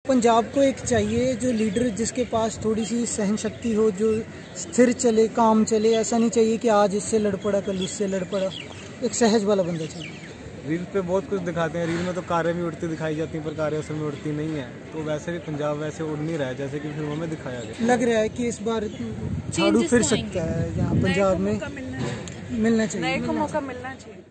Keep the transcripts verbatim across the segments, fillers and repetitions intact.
पंजाब को एक चाहिए जो लीडर जिसके पास थोड़ी सी सहन शक्ति हो, जो स्थिर चले, काम चले। ऐसा नहीं चाहिए कि आज इससे लड़ पड़ा कल उससे लड़ पड़ा। एक सहज वाला बंदा चाहिए। रील पे बहुत कुछ दिखाते हैं, रील में तो कारें भी उड़ती दिखाई जाती हैं पर कारें असल में उड़ती नहीं है। तो वैसे भी पंजाब वैसे उड़ नहीं रहा है जैसे कि फिल्मों में दिखाया गया। लग रहा है कि इस बार झाड़ू फिर सकता है यहाँ पंजाब में, मिलना चाहिए, नए को मौका मिलना चाहिए।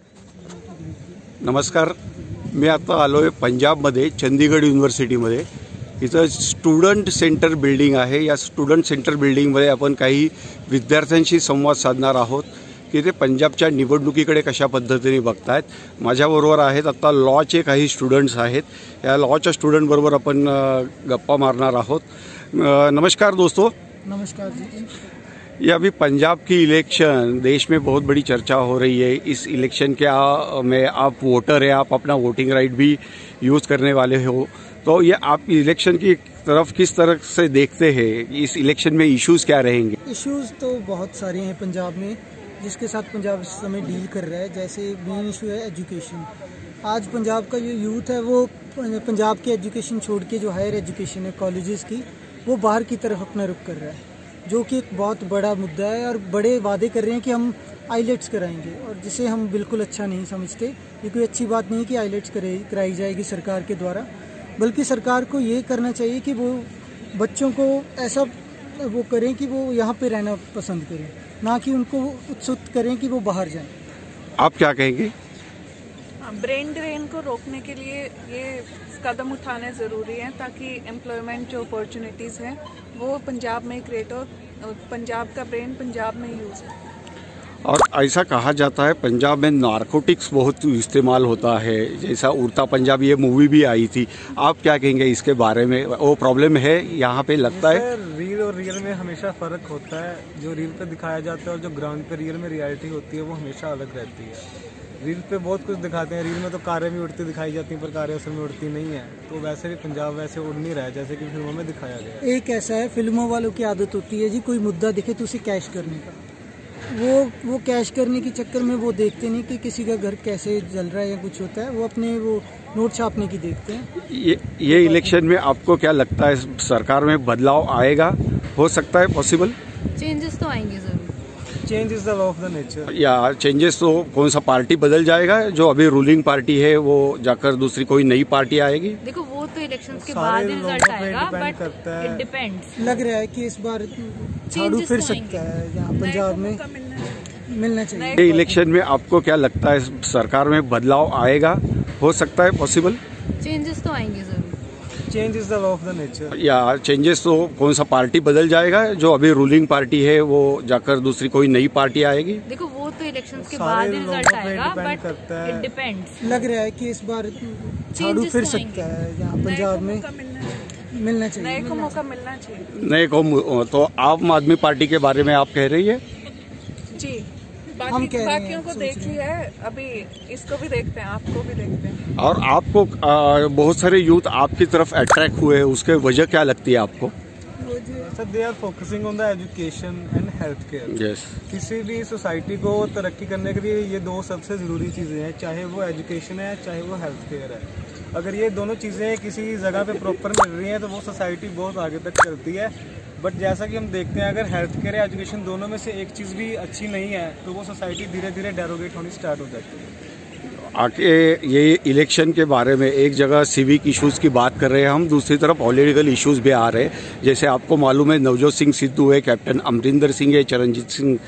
नमस्कार, मी आता आलो आहे पंजाबमध्ये चंदीगड युनिव्हर्सिटीमध्ये। इथं स्टुडंट सेंटर बिल्डिंग आहे। या स्टुडंट सेंटर बिल्डिंगमध्ये आपण काही विद्यार्थ्यांशी संवाद साधणार आहोत की ते पंजाबच्या निवडणुकीकडे कशा पद्धतीने बघतायत। माझ्याबरोबर आहेत आता लॉचे काही स्टुडंट्स आहेत। या लॉच्या स्टुडंटबरोबर आपण गप्पा मारणार आहोत। नमस्कार दोस्तों। नमस्कार जी। ये अभी पंजाब की इलेक्शन देश में बहुत बड़ी चर्चा हो रही है। इस इलेक्शन के आ, में आप वोटर है, आप अपना वोटिंग राइट भी यूज़ करने वाले हो, तो ये आप इलेक्शन की तरफ किस तरह से देखते हैं? इस इलेक्शन में इश्यूज़ क्या रहेंगे? इश्यूज़ तो बहुत सारे हैं पंजाब में जिसके साथ पंजाब इस समय डील कर रहा है। जैसे मेन इशू है एजुकेशन। आज पंजाब का जो यूथ है वो पंजाब की एजुकेशन छोड़ के जो हायर एजुकेशन है कॉलेजेस की, वो बाहर की तरफ अपना रुख कर रहा है, जो कि एक बहुत बड़ा मुद्दा है। और बड़े वादे कर रहे हैं कि हम आईलेट्स कराएंगे, और जिसे हम बिल्कुल अच्छा नहीं समझते। ये कोई अच्छी बात नहीं कि आईलेट्स कराई जाएगी सरकार के द्वारा, बल्कि सरकार को ये करना चाहिए कि वो बच्चों को ऐसा वो करें कि वो यहाँ पे रहना पसंद करें, ना कि उनको उत्सुक करें कि वो बाहर जाएं। आप क्या कहेंगे? ब्रेन ड्रेन को रोकने के लिए ये कदम उठाने ज़रूरी है ताकि एम्प्लॉयमेंट जो अपॉर्चुनिटीज़ हैं वो पंजाब में क्रिएट हो, पंजाब का ब्रेन पंजाब में यूज़ हो। और ऐसा कहा जाता है पंजाब में नारकोटिक्स बहुत इस्तेमाल होता है, जैसा उड़ता पंजाब ये मूवी भी आई थी। आप क्या कहेंगे इसके बारे में? वो प्रॉब्लम है यहाँ पे लगता है? रील और रियल में हमेशा फ़र्क होता है। जो रील पे दिखाया जाता है और जो ग्राउंड पे रियल में रियलिटी होती है वो हमेशा अलग रहती है। रील पे बहुत कुछ दिखाते हैं, रील में तो कारें भी उड़ती दिखाई जाती हैं पर कारें असल में उड़ती नहीं है। तो वैसे भी पंजाब वैसे उड़ नहीं रहा है जैसे कि फिल्मों में दिखाया गया। एक ऐसा है, फिल्मों वालों की आदत होती है जी, कोई मुद्दा दिखे तो उसे कैश करने का। वो वो कैश करने के चक्कर में वो देखते नहीं कि किसी का घर कैसे जल रहा है या कुछ होता है, वो अपने वो नोट छापने की देखते हैं। ये ये इलेक्शन में आपको क्या लगता है, सरकार में बदलाव आएगा? हो सकता है पॉसिबल? चेंजेस तो आएंगे जरूर। Change is the law of the nature. या चेंजेस तो कौन सा पार्टी बदल जाएगा? जो अभी रूलिंग पार्टी है वो जाकर दूसरी कोई नई पार्टी आएगी? देखो वो तो इलेक्शंस के बाद ही रिजल्ट आएगा, बट इट डिपेंड्स। लग रहा है कि इस बार झाड़ू फिर सकता है यहाँ पंजाब में, मिलना चाहिए। ये इलेक्शन में आपको क्या लगता है, सरकार में बदलाव आएगा? हो सकता है पॉसिबल? चेंजेस तो आएंगे जरूर। Change is the law of the nature. या चेंजेस तो कौन सा पार्टी बदल जाएगा? जो अभी रूलिंग पार्टी है वो जाकर दूसरी कोई नई पार्टी आएगी? देखो वो तो इलेक्शंस के बाद ही रिजल्ट आएगा, बट इट डिपेंड्स। लग रहा है कि इस बार झाड़ू फिर सकता है यहाँ पंजाब में, मिलना चाहिए, नए को मौका मिलना चाहिए। नए को तो आम आदमी पार्टी के बारे में आप कह रही है? जी, बाकी बाकियों को देखी है, अभी इसको भी देखते हैं, आपको भी देखते हैं। और आपको आ, बहुत सारे यूथ आपकी तरफ अट्रैक्ट हुए, उसके वजह क्या लगती है आपको? They are focusing on the education and health care. Yes. किसी भी सोसाइटी को तरक्की करने के लिए ये दो सबसे ज़रूरी चीज़ें हैं, चाहे वो एजुकेशन है चाहे वो हेल्थ केयर है। अगर ये दोनों चीज़ें किसी जगह पे प्रॉपर मिल रही हैं तो वो सोसाइटी बहुत आगे तक चलती है। बट जैसा कि हम देखते हैं अगर हेल्थ केयर या एजुकेशन दोनों में से एक चीज़ भी अच्छी नहीं है तो वो सोसाइटी धीरे धीरे डेरोगेट होनी स्टार्ट हो जाती है। आके ये इलेक्शन के बारे में एक जगह सिविक इश्यूज़ की बात कर रहे हैं हम, दूसरी तरफ पॉलिटिकल इश्यूज़ भी आ रहे हैं। जैसे आपको मालूम है नवजोत सिंह सिद्धू है, कैप्टन अमरिंदर सिंह है, चरणजीत सिंह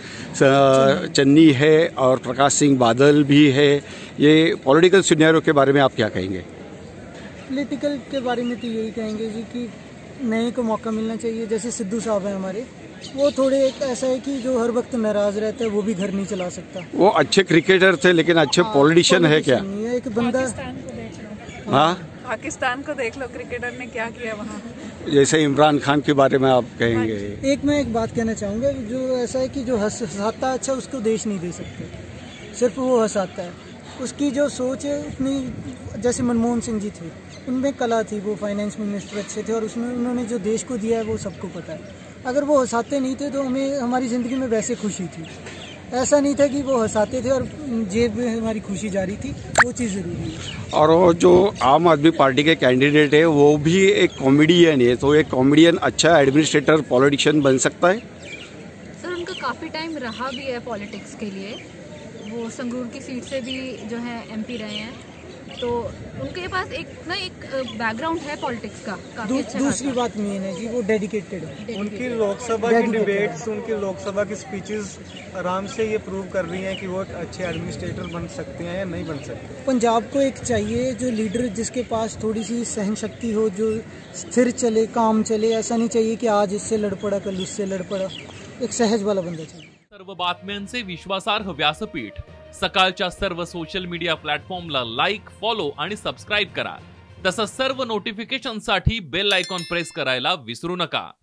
चन्नी है और प्रकाश सिंह बादल भी है। ये पॉलिटिकल सिनेरियो के बारे में आप क्या कहेंगे? पॉलिटिकल के बारे में तो यही कहेंगे जी कि नए को मौका मिलना चाहिए। जैसे सिद्धू साहब हैं हमारे, वो थोड़े एक ऐसा है कि जो हर वक्त नाराज रहता है, वो भी घर नहीं चला सकता। वो अच्छे क्रिकेटर थे लेकिन अच्छे पॉलिटिशियन है क्या? है एक बंदा। पाकिस्तान को देख लो। हाँ, पाकिस्तान को देख लो, क्रिकेटर ने क्या किया वहाँ। जैसे इमरान खान के बारे में आप कहेंगे? एक मैं एक बात कहना चाहूँगा, जो ऐसा है कि जो हंस हंसाता अच्छा उसको देश नहीं दे सकते, सिर्फ वो हंसाता है। उसकी जो सोच है उतनी, जैसे मनमोहन सिंह जी थे, उनमें कला थी, वो फाइनेंस मिनिस्टर अच्छे थे और उसमें उन्होंने जो देश को दिया है वो सबको पता है। अगर वो हंसाते नहीं थे तो हमें हमारी ज़िंदगी में वैसे खुशी थी। ऐसा नहीं था कि वो हंसाते थे और जेब में हमारी खुशी जारी थी, वो चीज़ ज़रूरी है। और वो जो आम आदमी पार्टी के कैंडिडेट है वो भी एक कॉमेडियन है, तो एक कॉमेडियन अच्छा एडमिनिस्ट्रेटर पॉलिटिशियन बन सकता है? सर उनका काफ़ी टाइम रहा भी है पॉलिटिक्स के लिए, वो संगरूर की सीट से भी जो है एमपी रहे हैं, तो उनके पास एक ना एक बैकग्राउंड है पॉलिटिक्स का काफी दू, अच्छा। दूसरी बात मेन है कि वो डेडिकेटेड है। उनकी लोकसभा की डिबेट्स, उनकी लोकसभा की स्पीचेस आराम से ये प्रूव कर रही हैं कि वो एक अच्छे एडमिनिस्ट्रेटर बन सकते हैं या नहीं बन सकते। पंजाब को एक चाहिए जो लीडर जिसके पास थोड़ी सी सहन शक्ति हो, जो स्थिर चले, काम चले। ऐसा नहीं चाहिए कि आज इससे लड़ पड़ा कल उससे लड़ पड़ा, एक सहज वाला बंदा चाहिए। सर्व बातम्यांचे विश्वासार्ह व्यासपीठ सकाळच्या सर्व सोशल मीडिया प्लॅटफॉर्मला लाईक, फॉलो आणि सबस्क्राईब करा। तसंच सर्व नोटिफिकेशनसाठी बेल आयकॉन प्रेस करायला विसरू नका।